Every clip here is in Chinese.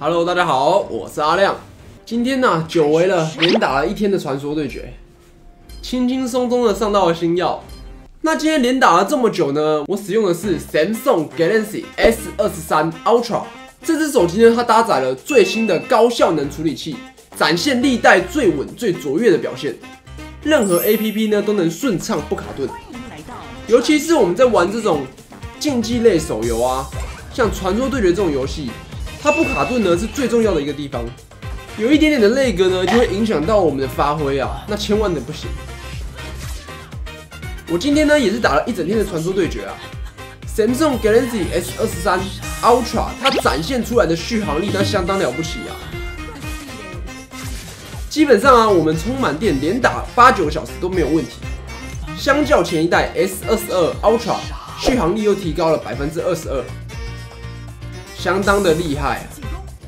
Hello， 大家好，我是阿亮。今天呢，久违了，连打了一天的传说对决，轻轻松松的上到了星耀。那今天连打了这么久呢，我使用的是 Samsung Galaxy S23 Ultra。这只手机呢，它搭载了最新的高效能处理器，展现历代最稳、最卓越的表现。任何 APP 呢都能顺畅不卡顿。尤其是我们在玩这种竞技类手游啊，像传说对决这种游戏，它不卡顿呢是最重要的一个地方。有一点点的lag呢，就会影响到我们的发挥啊，那千万的不行。我今天呢也是打了一整天的传说对决啊 ，Samsung Galaxy S23 Ultra 它展现出来的续航力那相当了不起啊。基本上啊，我们充满电连打8-9个小时都没有问题。相较前一代 S22 Ultra， 续航力又提高了22%，相当的厉害啊。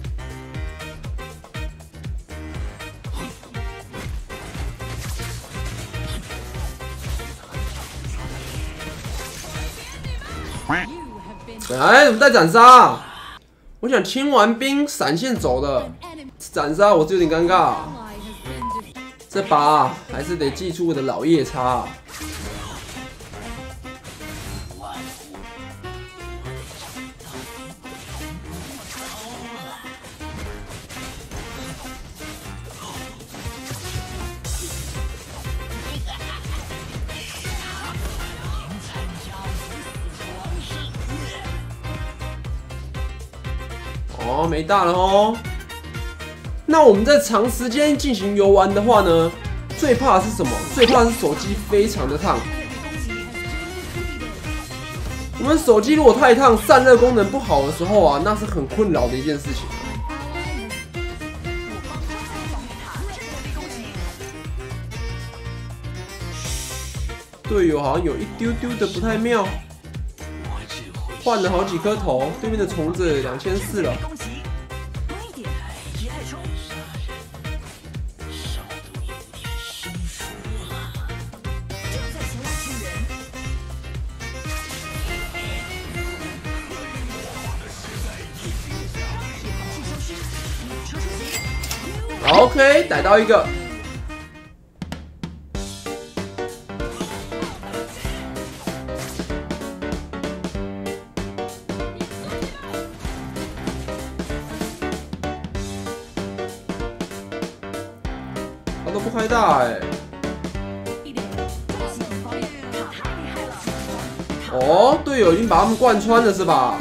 哎，怎么带斩杀啊？我想清完兵闪现走的，斩杀我是有点尴尬。这把还是得祭出我的老夜叉。哦，没大了哦。那我们在长时间进行游玩的话呢，最怕的是什么？最怕的是手机非常的烫。我们手机如果太烫，散热功能不好的时候啊，那是很困扰的一件事情。队友好像有一丢丢的不太妙。换了好几颗头，对面的虫子2400了。OK， 逮到一个。他都不开大哎！哦，队友已经把他们贯穿了是吧？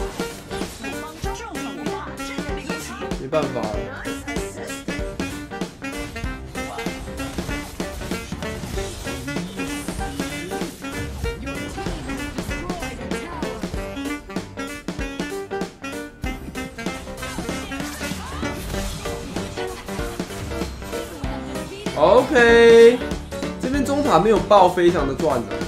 没办法了。OK， 这边中塔没有爆，非常的赚的。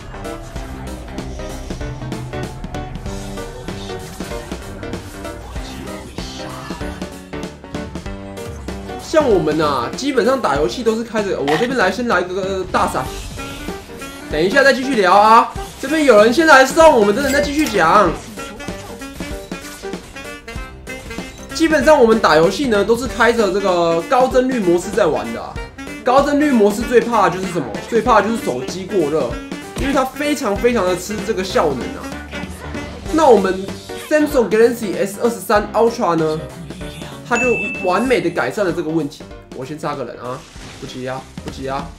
像我们啊，基本上打游戏都是开着。我这边先来个大闪，等一下再继续聊啊。这边有人先来送，我们真的再继续讲。基本上我们打游戏呢，都是开着这个高帧率模式在玩的啊。高帧率模式最怕的就是什么？最怕的就是手机过热，因为它非常的吃这个效能啊。那我们 Samsung Galaxy S23 Ultra 呢，它就完美的改善了这个问题。我先杀个人啊，不急啊，不急啊。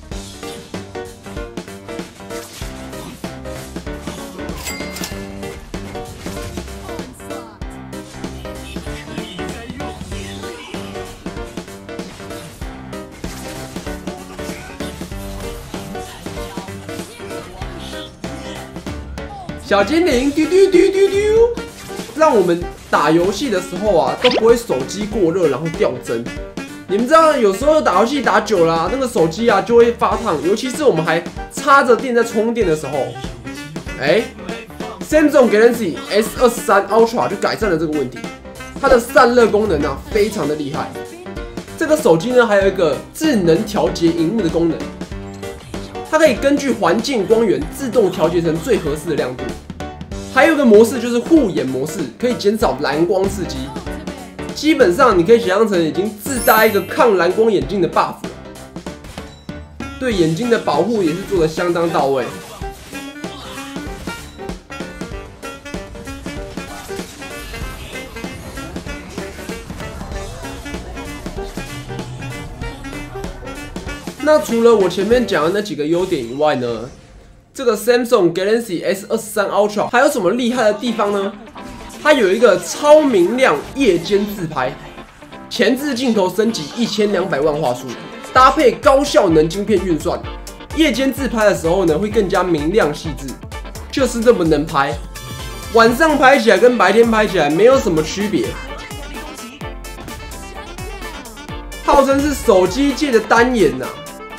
小精灵丢丢丢丢丢，让我们打游戏的时候啊，都不会手机过热，然后掉帧。你们知道，有时候打游戏打久了啊，那个手机啊就会发烫，尤其是我们还插着电在充电的时候。Samsung Galaxy S23 Ultra 就改善了这个问题，它的散热功能啊非常的厉害。这个手机呢还有一个智能调节萤幕的功能。它可以根据环境光源自动调节成最合适的亮度。还有一个模式就是护眼模式，可以减少蓝光刺激。 基本上你可以想象成已经自带一个抗蓝光眼镜的 buff 了，对眼睛的保护也是做得相当到位。那除了我前面讲的那几个优点以外呢，这个 Samsung Galaxy S23 Ultra 还有什么厉害的地方呢？它有一个超明亮夜间自拍，前置镜头升级1200万画素，搭配高效能晶片运算，夜间自拍的时候呢会更加明亮细致，就是这么能拍。晚上拍起来跟白天拍起来没有什么区别。号称是手机界的单眼呐。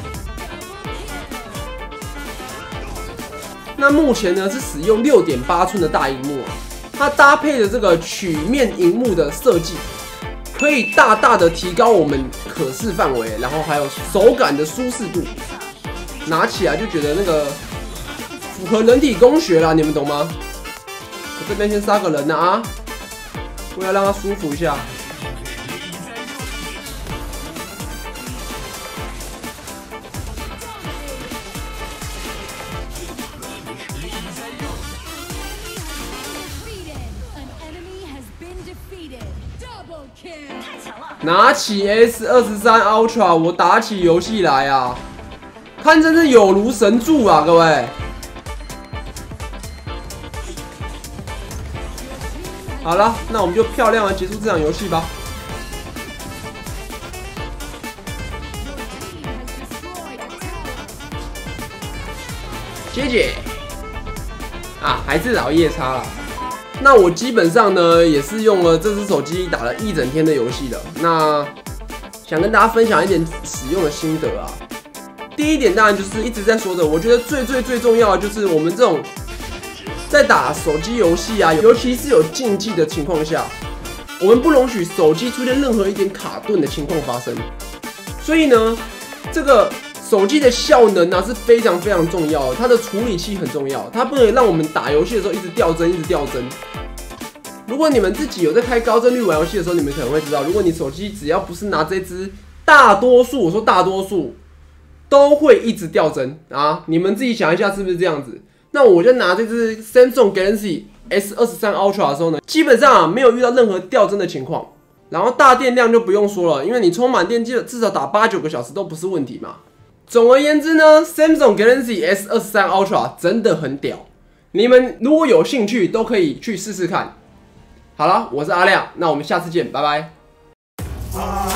那目前呢是使用6.8寸的大萤幕啊，它搭配的这个曲面萤幕的设计，可以大大的提高我们可视范围，然后还有手感的舒适度，拿起来就觉得那个符合人体工学啦，你们懂吗？我这边先杀个人了啊，为了让它舒服一下。拿起 S23 Ultra， 我打起游戏来啊，堪称是有如神助啊，各位。好了，那我们就漂亮的结束这场游戏吧。姐姐啊，还是老夜叉啦。那我基本上呢，也是用了这只手机打了一整天的游戏的。那想跟大家分享一点使用的心得啊。第一点当然就是一直在说的，我觉得最重要的就是我们这种在打手机游戏啊，尤其是有竞技的情况下，我们不容许手机出现任何一点卡顿的情况发生。所以呢，这个手机的效能啊是非常重要的，它的处理器很重要，它不能让我们打游戏的时候一直掉帧。如果你们自己有在开高帧率玩游戏的时候，你们可能会知道，如果你手机只要不是拿这支，大多数我说大多数都会一直掉帧啊。你们自己想一下是不是这样子？那我就拿这支 Samsung Galaxy S23 Ultra 的时候呢，基本上没有遇到任何掉帧的情况。然后大电量就不用说了，因为你充满电至少打8-9个小时都不是问题嘛。总而言之呢 ，Samsung Galaxy S23 Ultra 真的很屌，你们如果有兴趣都可以去试试看。好了，我是阿亮，那我们下次见，拜拜。